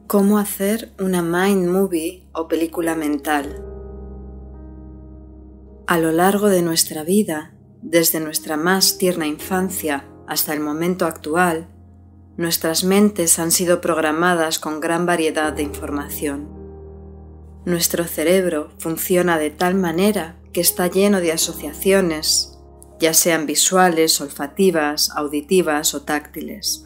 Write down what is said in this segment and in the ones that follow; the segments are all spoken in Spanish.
¿Cómo hacer una mind movie o película mental? A lo largo de nuestra vida, desde nuestra más tierna infancia hasta el momento actual, nuestras mentes han sido programadas con gran variedad de información. Nuestro cerebro funciona de tal manera que está lleno de asociaciones, ya sean visuales, olfativas, auditivas o táctiles.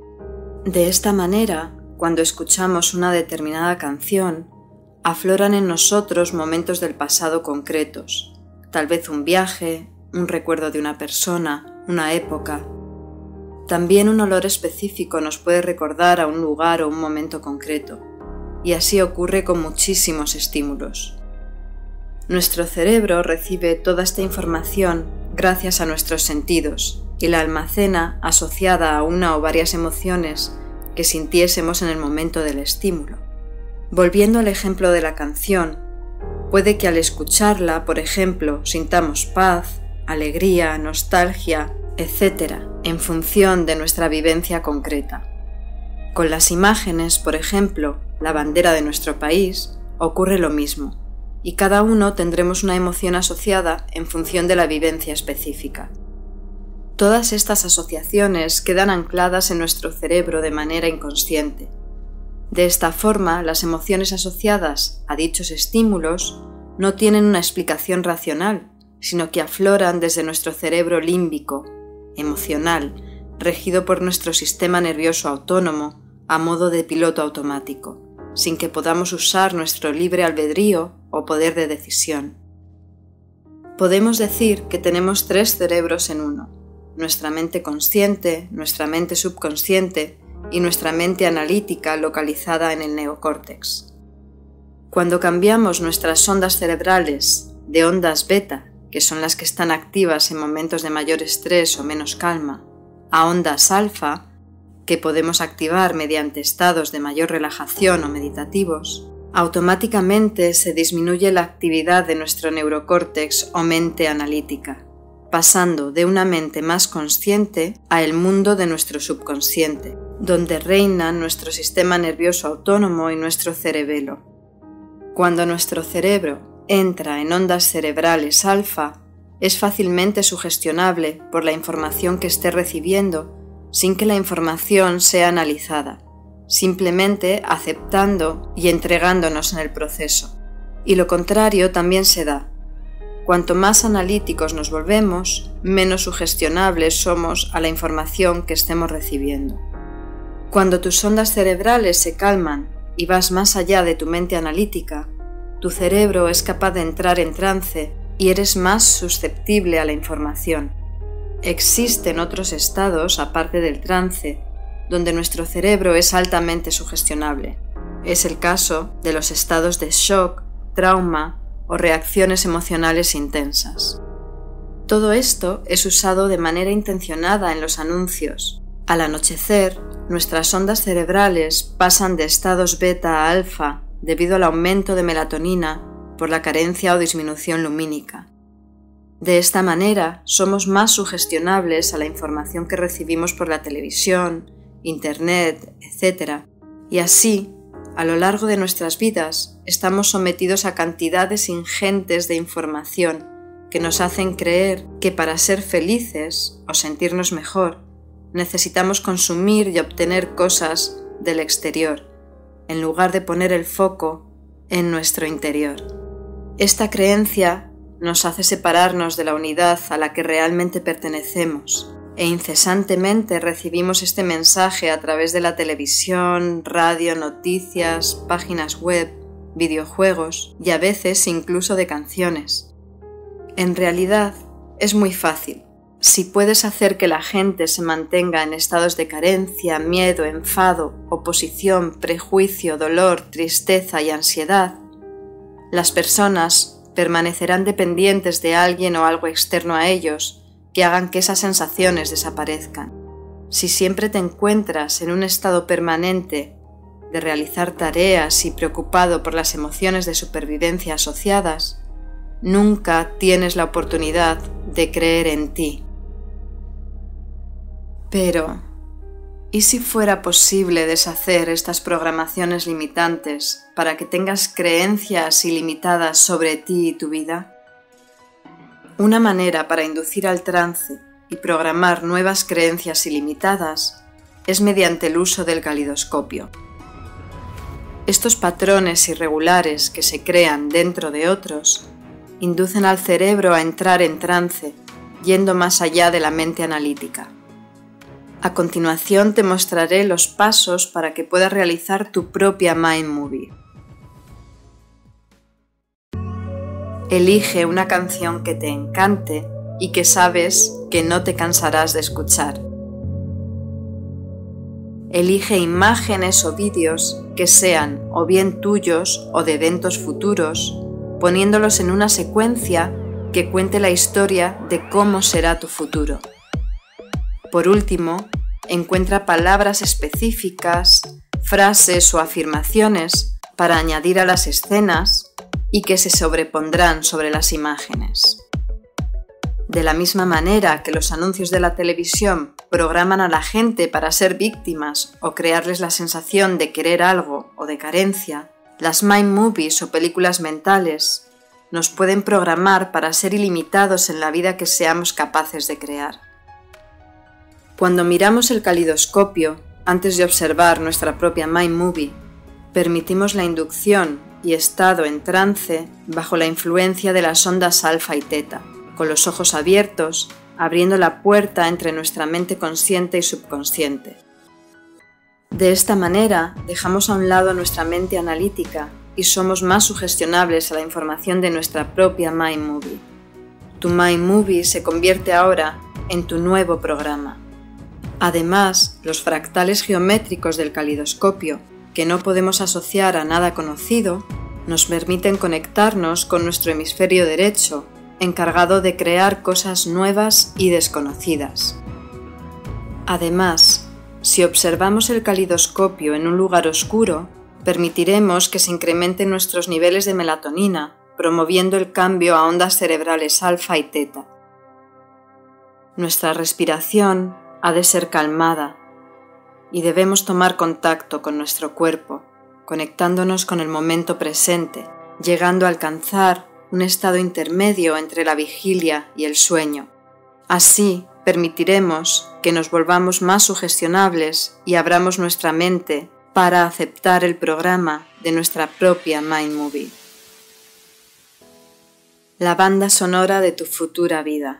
De esta manera, cuando escuchamos una determinada canción, afloran en nosotros momentos del pasado concretos, tal vez un viaje, un recuerdo de una persona, una época. También un olor específico nos puede recordar a un lugar o un momento concreto, y así ocurre con muchísimos estímulos. Nuestro cerebro recibe toda esta información gracias a nuestros sentidos y la almacena asociada a una o varias emociones que sintiésemos en el momento del estímulo. Volviendo al ejemplo de la canción, puede que al escucharla, por ejemplo, sintamos paz, alegría, nostalgia, etc., en función de nuestra vivencia concreta. Con las imágenes, por ejemplo, la bandera de nuestro país, ocurre lo mismo, y cada uno tendremos una emoción asociada en función de la vivencia específica. Todas estas asociaciones quedan ancladas en nuestro cerebro de manera inconsciente. De esta forma, las emociones asociadas a dichos estímulos no tienen una explicación racional, sino que afloran desde nuestro cerebro límbico, emocional, regido por nuestro sistema nervioso autónomo a modo de piloto automático, sin que podamos usar nuestro libre albedrío o poder de decisión. Podemos decir que tenemos tres cerebros en uno: nuestra mente consciente, nuestra mente subconsciente y nuestra mente analítica localizada en el neocórtex. Cuando cambiamos nuestras ondas cerebrales de ondas beta, que son las que están activas en momentos de mayor estrés o menos calma, a ondas alfa, que podemos activar mediante estados de mayor relajación o meditativos, automáticamente se disminuye la actividad de nuestro neurocórtex o mente analítica, pasando de una mente más consciente a el mundo de nuestro subconsciente, donde reinan nuestro sistema nervioso autónomo y nuestro cerebelo. Cuando nuestro cerebro entra en ondas cerebrales alfa, es fácilmente sugestionable por la información que esté recibiendo sin que la información sea analizada, simplemente aceptando y entregándonos en el proceso. Y lo contrario también se da. Cuanto más analíticos nos volvemos, menos sugestionables somos a la información que estemos recibiendo. Cuando tus ondas cerebrales se calman y vas más allá de tu mente analítica, tu cerebro es capaz de entrar en trance y eres más susceptible a la información. Existen otros estados, aparte del trance, donde nuestro cerebro es altamente sugestionable. Es el caso de los estados de shock, trauma o reacciones emocionales intensas. Todo esto es usado de manera intencionada en los anuncios. Al anochecer, nuestras ondas cerebrales pasan de estados beta a alfa debido al aumento de melatonina por la carencia o disminución lumínica. De esta manera, somos más sugestionables a la información que recibimos por la televisión, internet, etc. Y así, a lo largo de nuestras vidas, estamos sometidos a cantidades ingentes de información que nos hacen creer que para ser felices o sentirnos mejor, necesitamos consumir y obtener cosas del exterior, en lugar de poner el foco en nuestro interior. Esta creencia nos hace separarnos de la unidad a la que realmente pertenecemos, e incesantemente recibimos este mensaje a través de la televisión, radio, noticias, páginas web, videojuegos y a veces incluso de canciones. En realidad, es muy fácil. Si puedes hacer que la gente se mantenga en estados de carencia, miedo, enfado, oposición, prejuicio, dolor, tristeza y ansiedad, las personas permanecerán dependientes de alguien o algo externo a ellos que hagan que esas sensaciones desaparezcan. Si siempre te encuentras en un estado permanente de realizar tareas y preocupado por las emociones de supervivencia asociadas, nunca tienes la oportunidad de creer en ti. Pero, ¿Y si fuera posible deshacer estas programaciones limitantes para que tengas creencias ilimitadas sobre ti y tu vida? Una manera para inducir al trance y programar nuevas creencias ilimitadas es mediante el uso del calidoscopio. Estos patrones irregulares que se crean dentro de otros inducen al cerebro a entrar en trance, yendo más allá de la mente analítica. A continuación te mostraré los pasos para que puedas realizar tu propia Mind Movie. Elige una canción que te encante y que sabes que no te cansarás de escuchar. Elige imágenes o vídeos que sean o bien tuyos o de eventos futuros, poniéndolos en una secuencia que cuente la historia de cómo será tu futuro. Por último, encuentra palabras específicas, frases o afirmaciones para añadir a las escenas y que se sobrepondrán sobre las imágenes. De la misma manera que los anuncios de la televisión programan a la gente para ser víctimas o crearles la sensación de querer algo o de carencia, las Mind Movies o películas mentales nos pueden programar para ser ilimitados en la vida que seamos capaces de crear. Cuando miramos el calidoscopio, antes de observar nuestra propia Mind Movie, permitimos la inducción y estado en trance bajo la influencia de las ondas alfa y teta, con los ojos abiertos, abriendo la puerta entre nuestra mente consciente y subconsciente. De esta manera, dejamos a un lado nuestra mente analítica y somos más sugestionables a la información de nuestra propia Mind Movie. Tu Mind Movie se convierte ahora en tu nuevo programa. Además, los fractales geométricos del calidoscopio, que no podemos asociar a nada conocido, nos permiten conectarnos con nuestro hemisferio derecho, encargado de crear cosas nuevas y desconocidas. Además, si observamos el calidoscopio en un lugar oscuro, permitiremos que se incrementen nuestros niveles de melatonina, promoviendo el cambio a ondas cerebrales alfa y teta. Nuestra respiración ha de ser calmada y debemos tomar contacto con nuestro cuerpo, conectándonos con el momento presente, llegando a alcanzar un estado intermedio entre la vigilia y el sueño. Así permitiremos que nos volvamos más sugestionables y abramos nuestra mente para aceptar el programa de nuestra propia Mind Movie. La banda sonora de tu futura vida.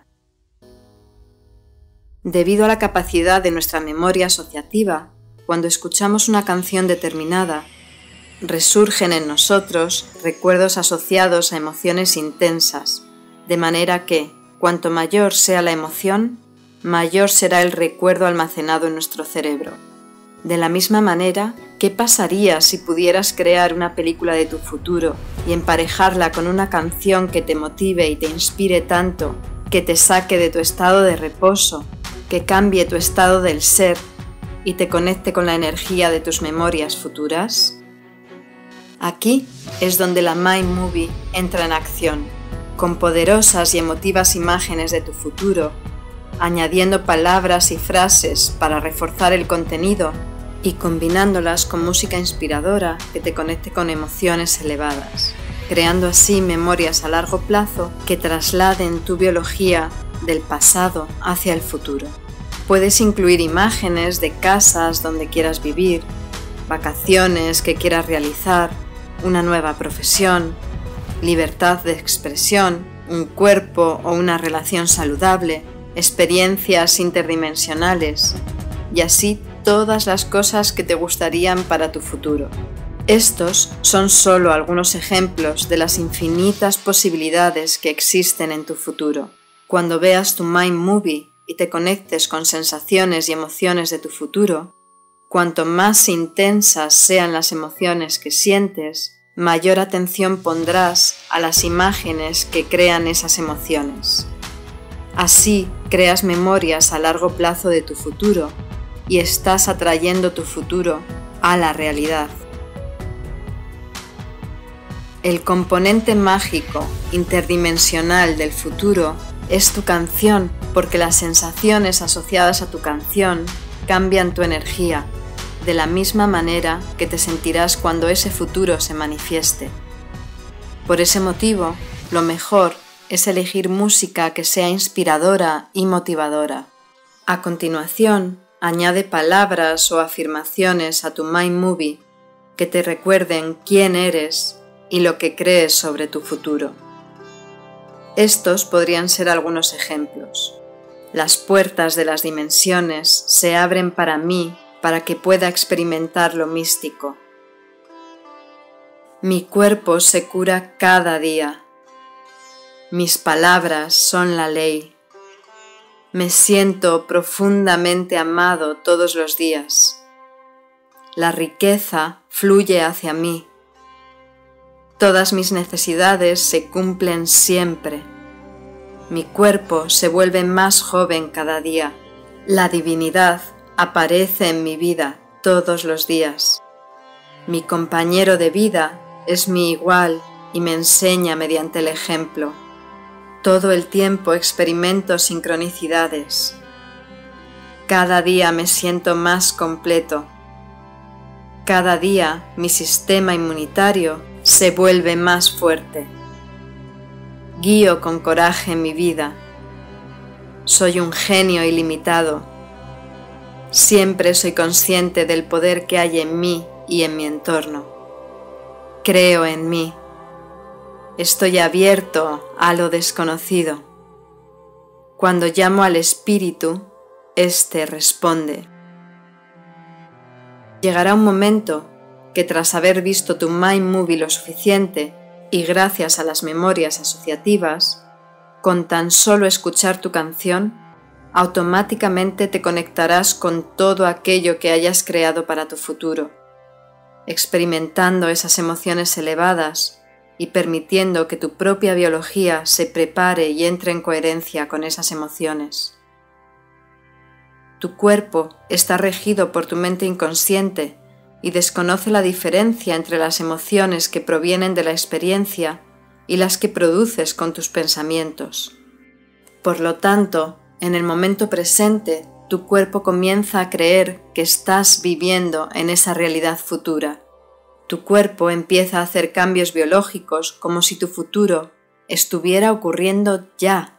Debido a la capacidad de nuestra memoria asociativa, cuando escuchamos una canción determinada, resurgen en nosotros recuerdos asociados a emociones intensas, de manera que, cuanto mayor sea la emoción, mayor será el recuerdo almacenado en nuestro cerebro. De la misma manera, ¿qué pasaría si pudieras crear una película de tu futuro y emparejarla con una canción que te motive y te inspire tanto, que te saque de tu estado de reposo, que cambie tu estado del ser y te conecte con la energía de tus memorias futuras? Aquí es donde la Mind Movie entra en acción, con poderosas y emotivas imágenes de tu futuro, añadiendo palabras y frases para reforzar el contenido y combinándolas con música inspiradora que te conecte con emociones elevadas, creando así memorias a largo plazo que trasladen tu biología del pasado hacia el futuro. Puedes incluir imágenes de casas donde quieras vivir, vacaciones que quieras realizar, una nueva profesión, libertad de expresión, un cuerpo o una relación saludable, experiencias interdimensionales y así todas las cosas que te gustarían para tu futuro. Estos son solo algunos ejemplos de las infinitas posibilidades que existen en tu futuro. Cuando veas tu Mind Movie y te conectes con sensaciones y emociones de tu futuro, cuanto más intensas sean las emociones que sientes, mayor atención pondrás a las imágenes que crean esas emociones. Así creas memorias a largo plazo de tu futuro y estás atrayendo tu futuro a la realidad. El componente mágico interdimensional del futuro es tu canción, porque las sensaciones asociadas a tu canción cambian tu energía, de la misma manera que te sentirás cuando ese futuro se manifieste. Por ese motivo, lo mejor es elegir música que sea inspiradora y motivadora. A continuación, añade palabras o afirmaciones a tu Mind Movie que te recuerden quién eres y lo que crees sobre tu futuro. Estos podrían ser algunos ejemplos. Las puertas de las dimensiones se abren para mí para que pueda experimentar lo místico. Mi cuerpo se cura cada día. Mis palabras son la ley. Me siento profundamente amado todos los días. La riqueza fluye hacia mí. Todas mis necesidades se cumplen siempre. Mi cuerpo se vuelve más joven cada día. La divinidad aparece en mi vida todos los días. Mi compañero de vida es mi igual y me enseña mediante el ejemplo. Todo el tiempo experimento sincronicidades. Cada día me siento más completo. Cada día mi sistema inmunitario se vuelve más fuerte. Guío con coraje mi vida. Soy un genio ilimitado. Siempre soy consciente del poder que hay en mí y en mi entorno. Creo en mí. Estoy abierto a lo desconocido. Cuando llamo al espíritu, éste responde. Llegará un momento que tras haber visto tu Mind Movie lo suficiente y gracias a las memorias asociativas, con tan solo escuchar tu canción, automáticamente te conectarás con todo aquello que hayas creado para tu futuro, experimentando esas emociones elevadas y permitiendo que tu propia biología se prepare y entre en coherencia con esas emociones. Tu cuerpo está regido por tu mente inconsciente y desconoce la diferencia entre las emociones que provienen de la experiencia y las que produces con tus pensamientos. Por lo tanto, en el momento presente, tu cuerpo comienza a creer que estás viviendo en esa realidad futura. Tu cuerpo empieza a hacer cambios biológicos como si tu futuro estuviera ocurriendo ya.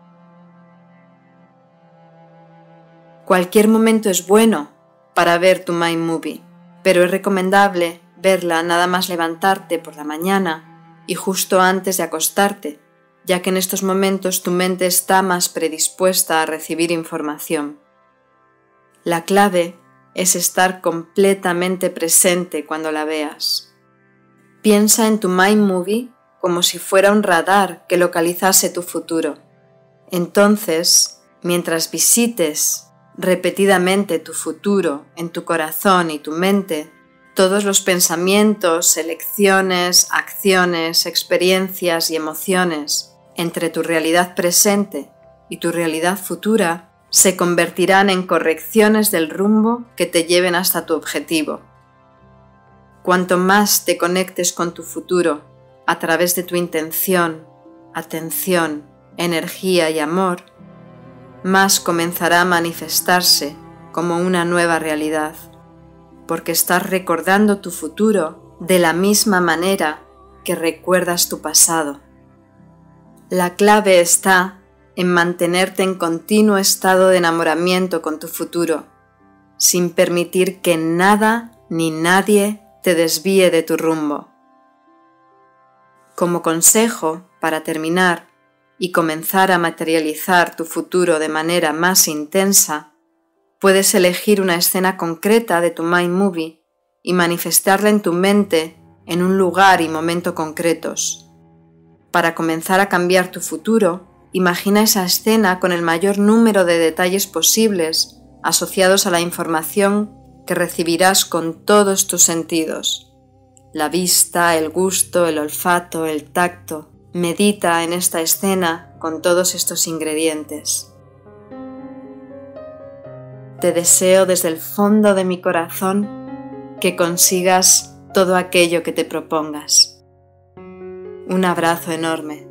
Cualquier momento es bueno para ver tu Mind Movie, pero es recomendable verla nada más levantarte por la mañana y justo antes de acostarte, ya que en estos momentos tu mente está más predispuesta a recibir información. La clave es estar completamente presente cuando la veas. Piensa en tu Mind Movie como si fuera un radar que localizase tu futuro. Entonces, mientras visites repetidamente tu futuro en tu corazón y tu mente, todos los pensamientos, elecciones, acciones, experiencias y emociones entre tu realidad presente y tu realidad futura se convertirán en correcciones del rumbo que te lleven hasta tu objetivo. Cuanto más te conectes con tu futuro a través de tu intención, atención, energía y amor, más comenzará a manifestarse como una nueva realidad, porque estás recordando tu futuro de la misma manera que recuerdas tu pasado. La clave está en mantenerte en continuo estado de enamoramiento con tu futuro, sin permitir que nada ni nadie te desvíe de tu rumbo. Como consejo, para terminar y comenzar a materializar tu futuro de manera más intensa, puedes elegir una escena concreta de tu Mind Movie y manifestarla en tu mente en un lugar y momento concretos. Para comenzar a cambiar tu futuro, imagina esa escena con el mayor número de detalles posibles asociados a la información que recibirás con todos tus sentidos. La vista, el gusto, el olfato, el tacto. Medita en esta escena con todos estos ingredientes. Te deseo desde el fondo de mi corazón que consigas todo aquello que te propongas. Un abrazo enorme.